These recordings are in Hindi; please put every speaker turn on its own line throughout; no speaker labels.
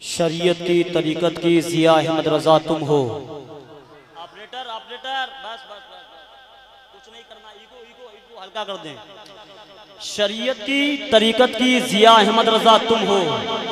शरीयत की तरीकत की जिया अहमद रजा तुम हो।
ऑपरेटर ऑपरेटर बस बस बस कुछ नहीं करना, ईगो ईगो ईगो हल्का कर दें।
शरीयत की तरीकत की जिया अहमद रजा तुम हो।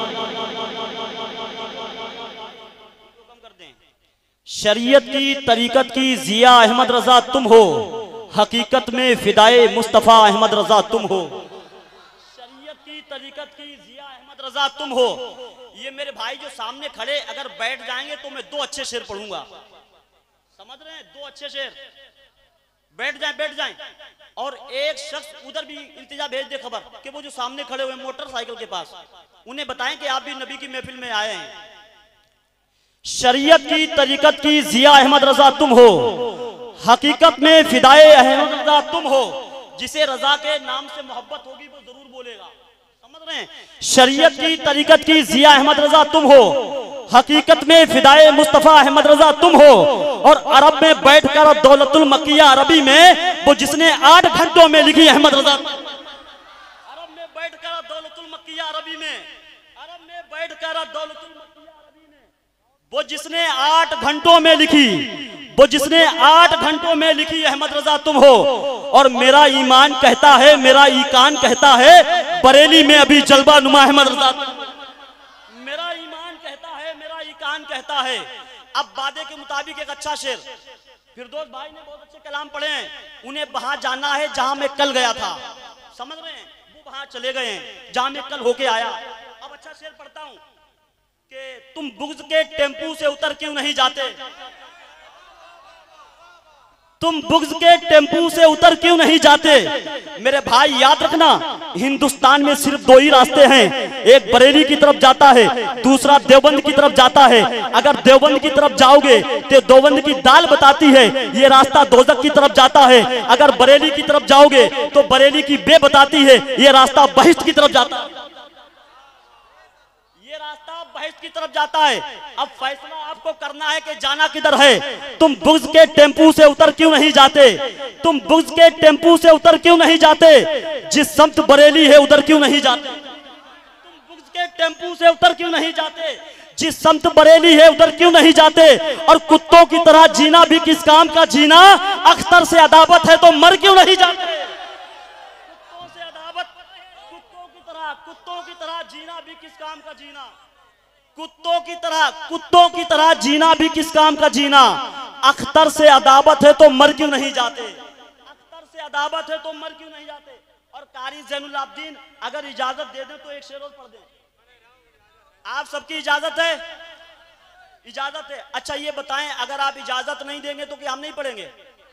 कम कर दें।
शरीयत की तरीकत की जिया अहमद रजा तुम हो, हकीकत में फिदाए मुस्तफ़ा अहमद रजा तुम हो।
शरीयत की तरीकत की जिया अहमद रजा तुम हो। ये मेरे भाई जो सामने खड़े अगर बैठ जाएंगे तो मैं 2 अच्छे शेर पढ़ूंगा, समझ रहे हैं? 2 अच्छे शेर। बैठ जाएं। और एक शख्स उधर भी इंतजा भेज दे खबर कि वो जो सामने खड़े हुए मोटरसाइकिल के पास, उन्हें बताएं कि आप भी नबी की महफिल में आए हैं।
शरीयत की तरीकत की जिया अहमद रजा तुम हो, हकीकत में फिदाए अहमद रजा तुम हो।
जिसे रजा के नाम से मोहब्बत होगी वो जरूर बोलेगा, समझ रहे हैं?
शरीयत की तरीकत की जिया अहमद रजा तुम हो, हकीकत में फिदाए मुस्तफ़ा अहमद रजा तुम हो। और अरब में बैठकर दौलतुल मकिया अरबी में वो जिसने 8 घंटों में लिखी अहमद रजा।
अरब में बैठकर दौलतुल मकिया अरबी में, अरब में बैठकर दौलतुल मकिया अरबी में,
वो जिसने 8 घंटों में लिखी, वो जिसने 8 घंटों में लिखी अहमद रजा तुम हो। और मेरा ईमान कहता है, मेरा ईकान कहता है, बरेली में अभी जलवा नुमा अहमद रजा।
मेरा ईमान कहता है, मेरा ईकान कहता है। अब वादे के मुताबिक एक अच्छा शेर, फिरदौस भाई ने बहुत अच्छे कलाम पढ़े हैं। उन्हें वहां जाना है जहां मैं कल गया था, समझ रहे हैं? वो वहां चले गए हैं जहां मैं कल होके आया। अब अच्छा शेर पढ़ता हूं कि तुम बुग़्ज़ के टेम्पू से उतर क्यों नहीं जाते,
तुम बुग़्ज़ के टेम्पू से उतर क्यों नहीं जाते। मेरे भाई याद रखना, हिंदुस्तान में सिर्फ 2 ही रास्ते हैं, एक बरेली की तरफ जाता है, दूसरा देवबंद की तरफ जाता है। अगर देवबंद की तरफ जाओगे तो देवबंद की दाल बताती है ये रास्ता दोज़ख की तरफ जाता है। अगर बरेली की तरफ जाओगे तो बरेली की बे बताती है ये रास्ता बहिश्त की तरफ जाता है।
ये रास्ता बहिश्त की तरफ जाता है। अब फैसला आपको करना है कि जाना किधर है।
तुम बुग़्ज़ के टेम्पू से उतर क्यों नहीं जाते, तुम बुग़्ज़ के टेम्पू से उतर क्यों नहीं जाते, जिस समत बरेली है उधर क्यों नहीं जाते।
तुम बुग़्ज़ के टेम्पू से उतर क्यों नहीं जाते,
जिस समत बरेली है उधर क्यों नहीं जाते। और कुत्तों की तरह जीना भी किस काम का जीना, अख्तर से अदावत है तो मर क्यों नहीं जाते।
कुत्तों से अदावत, कुत्तों की तरह जीना भी किस काम का जीना,
कुत्तों की तरह जीना भी किस काम का जीना। अख्तर से अदावत है तो मर क्यों नहीं जाते,
अख्तर से अदावत है तो मर क्यों नहीं जाते। और कारी ज़ैनुल आबिदीन अगर इजाजत दे दें तो एक शेर और पढ़ दें। आप सबकी इजाजत है? इजाजत है। अच्छा ये बताएं, अगर आप इजाजत नहीं देंगे तो क्या हम नहीं पढ़ेंगे?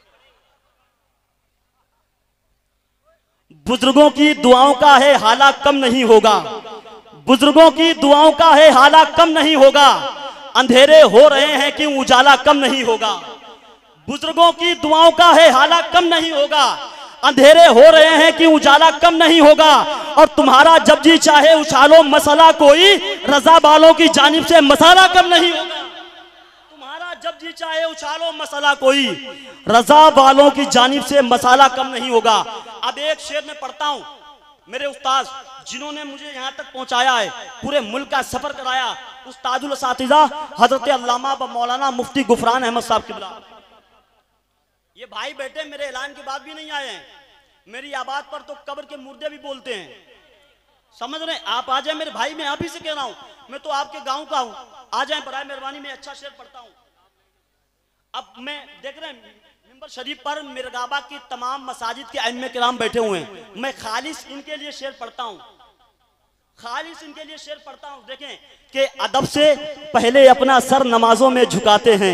बुजुर्गों की दुआओं का है हाला कम नहीं होगा, बुजुर्गों की दुआओं का है हाला कम नहीं होगा। अंधेरे हो रहे हैं कि उजाला कम नहीं होगा। बुजुर्गों की दुआओं का है हाला कम नहीं होगा, अंधेरे हो रहे हैं कि उजाला कम नहीं होगा। और तुम्हारा जब जी चाहे उछालो मसला कोई, रजा बालों की जानिब से मसाला कम नहीं होगा।
तुम्हारा जब जी चाहे उछालो मसला कोई,
रजा वालों की जानिब से मसाला कम नहीं होगा।
अब एक शेर में पढ़ता हूं, मेरे उस्ताद जिन्होंने मुझे यहाँ तक पहुँचाया है, पूरे मुल्क का सफर कराया, उस्तादुल असातिज़ा हजरत अल्लामा व मौलाना मुफ्ती गुफरान अहमद साहब किबला। ये भाई बेटे मेरे ऐलान के बाद भी नहीं आए हैं। मेरी आबाद पर तो कब्र के मुर्दे भी बोलते हैं, समझ रहे हैं? आप आ जाए मेरे भाई, मैं आप ही से कह रहा हूं, मैं तो आपके गांव का हूं। आ जाए बराए मेहरबानी, में अच्छा शेर पढ़ता हूं। अब मैं देख रहे हैं मिंबर शरीफ पर मिरगाबा की तमाम मसाजिद के अइम्मे किराम बैठे हुए हैं, मैं खालिस इनके लिए शेर पढ़ता हूं, खालिस इनके लिए शेर पढ़ता हूं। देखें
कि अदब से पहले अपना सर नमाजों में झुकाते हैं,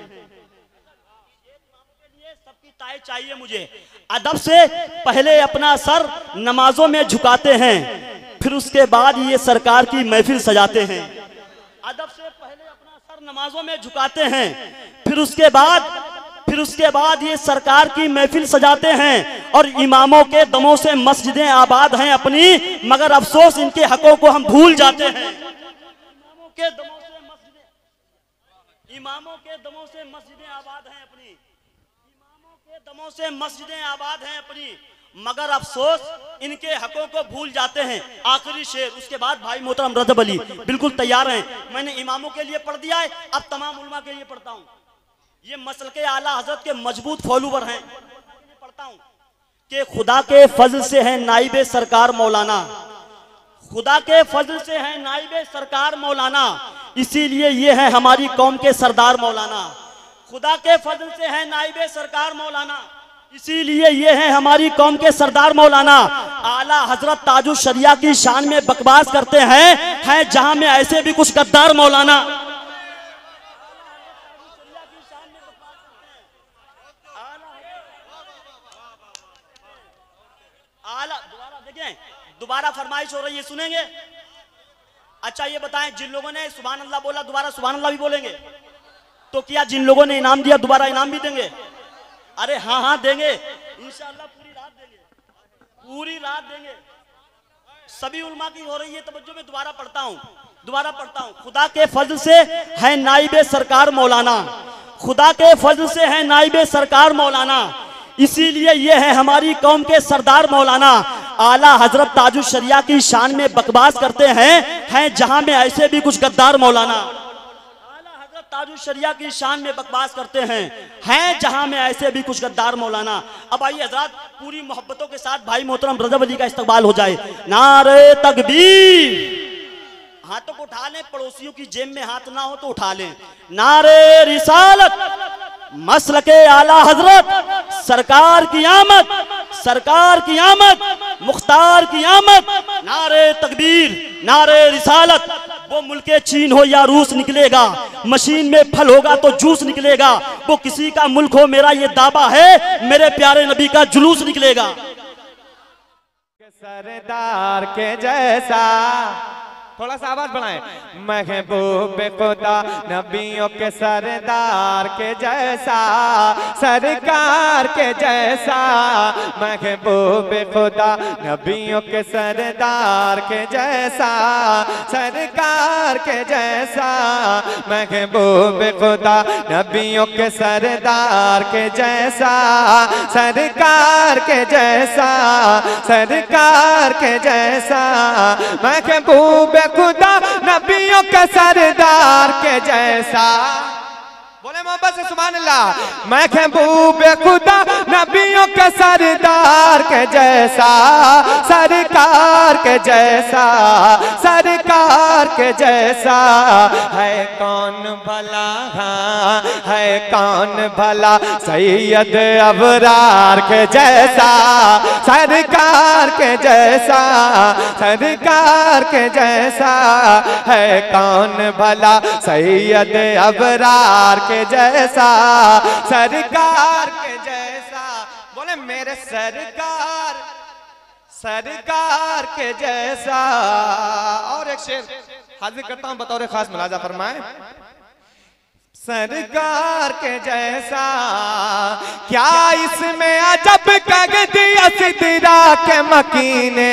सबकी ताई चाहिए मुझे।
अदब से पहले अपना सर नमाजों में झुकाते हैं, फिर उसके बाद ये सरकार की महफिल सजाते हैं।
अदब से पहले अपना सर नमाजों में झुकाते
हैं, फिर उसके बाद ये सरकार की महफिल सजाते हैं। और इमामों के दमों से मस्जिदें आबाद हैं अपनी, मगर अफसोस इनके हकों को हम भूल जाते हैं।
इमामों के दमों से मस्जिदें, इमामों के दमों से मस्जिदें आबाद हैं अपनी, इमामों के दमों से मस्जिदें आबाद हैं अपनी।
मगर अफसोस इनके हकों को भूल जाते हैं। आखिरी शेर, उसके बाद भाई मोहतरम रजब अली बिल्कुल तैयार हैं। मैंने इमामों के लिए पढ़ दिया है, अब तमाम उलमा के लिए पढ़ता हूँ। ये मसल के आला हजरत के मजबूत फॉलोवर हैं। पढ़ता हूँ कि खुदा के फजल से है नाइब सरकार मौलाना, खुदा के फजल से है नाइब सरकार मौलाना, इसीलिए ये है हमारी कौम के सरदार मौलाना। खुदा के फजल से है नाइब सरकार मौलाना, इसीलिए ये है हमारी कौम के सरदार मौलाना। आला हजरत ताजुल शरिया की शान में बकवास करते हैं जहां में ऐसे भी कुछ गद्दार मौलाना। दोबारा फरमाइश हो रही है, सुनेंगे? अच्छा ये बताएं, जिन लोगों ने सुभान अल्लाह बोला दोबारा सुभान अल्लाह भी बोलेंगे? तो क्या जिन लोगों ने इनाम दिया दोबारा इनाम भी देंगे? अरे हाँ हाँ देंगे इंशाअल्लाह, पूरी रात देंगे, पूरी रात देंगे। सभी उलमा की हो रही है तवज्जो में, दोबारा पढ़ता हूँ। खुदा के फजल से है नाइब सरकार मौलाना, खुदा के फजल से है नाइब सरकार मौलाना, इसीलिए ये है हमारी कौम के सरदार मौलाना। आला हजरत ताजुल शरिया की शान में बकवास करते हैं जहां में ऐसे भी कुछ गद्दार मौलाना। आला हजरत ताजुल शरिया की शान में बकवास करते हैं जहां में ऐसे भी कुछ गद्दार मौलाना। अब आइए हजरत पूरी मोहब्बतों के साथ भाई मोहतरम रजब अली का इस्तकबाल हो जाए। नारे तकबीर, हाथों को उठा लें, पड़ोसियों की जेब में हाथ ना हो तो उठा लें। नारे रिसालत, मसल के आला हजरत सरकार की आमद, सरकार की आमद, मुख्तार की आमद। नारे तकबीर, नारे रिसालत। वो मुल्के चीन हो या रूस निकलेगा, मशीन में फल होगा तो जूस निकलेगा। वो किसी का मुल्क हो मेरा ये दावा है, मेरे प्यारे नबी का जुलूस निकलेगा।
सरदार के जैसा, थोड़ा सा आवाज बढ़ाएं। महबूब खुदा नबियों के सरदार के जैसा, सरकार के जैसा। महबूब खुदा नबियों के सरदार के जैसा, सरकार के जैसा। महबूब खुदा नबियों के सरदार के जैसा, सरकार के जैसा, सरकार के जैसा। महबूब खुदा नबियों के सरदार के जैसा। बोले मोहब्बत से सुभान अल्लाह। महबूब खुदा नबियों के सरदार के जैसा, सरकार के जैसा, सरकार के जैसा। है कौन भला, हाँ है कौन भला, सैयद अबरार के जैसा, सरकार के जैसा, सरकार के जैसा। है कौन भला, सैयद अबरार के जैसा, सरकार के जैसा। बोले मेरे सरकार, सरकार के जैसा। और एक शेर हाजिर करता हूं, बतौर खास मुलाजा फरमाए। सरकार के जैसा, क्या इसमें अजब कग दिया सिदरा के मकीने,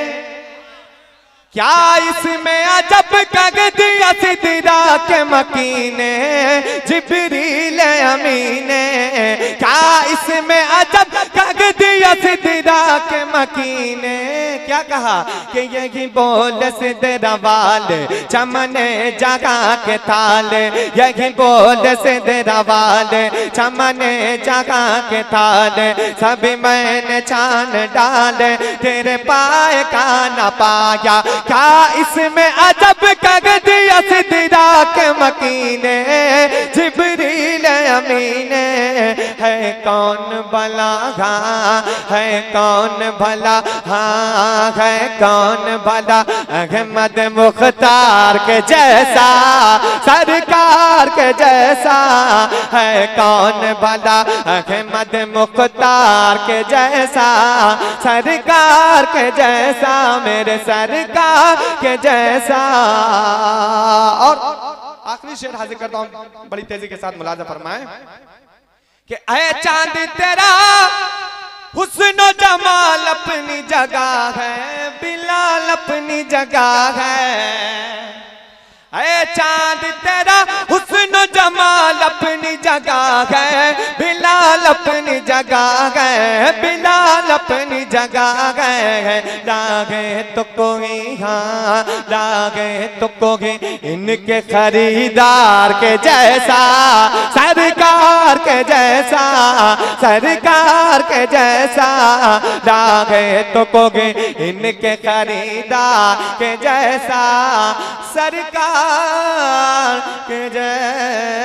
क्या इसमें अजब कग दिया सिदरा के मकीने, जिब्रील अमीने। क्या इसमें अजब कग दिया सिदरा के मकीने। क्या कहा कि यही बोल सिदरा वाले, चमने जगा के थाले। यही बोल सिदरा वाले, चमने जगा के थाले। सभी मैंने छान डाले, तेरे पाए का न पाया। क्या इसमें अजब कग दिया सिदरा के मकीने, जिब्रील अमीने। है कौन भला, हाँ है कौन भला, हाँ है कौन भला, अहमद मुख्तार के जैसा, सरकार के जैसा। है कौन भला, अहमद मुख्तार के जैसा, सरकार के जैसा, मेरे सरकार के जैसा। और आखिरी शेर हाजिर करता हूं, बड़ी तेजी के साथ मुलाजा फरमाए कि ऐ चांद तेरा हुस्न जमाल अपनी जगह है, बिलाल अपनी जगह है। ऐ चांद तेरा हुस्न कमाल अपनी जगह है, बिलाल अपनी जगह है, बिलाल अपनी जगह है। लागे तो कोई हाँ, लागे तो कोई इनके खरीदार के जैसा, सरकार के जैसा, सरकार के जैसा। लागे तो कोई इनके खरीदार के जैसा, सरकार के जैसा।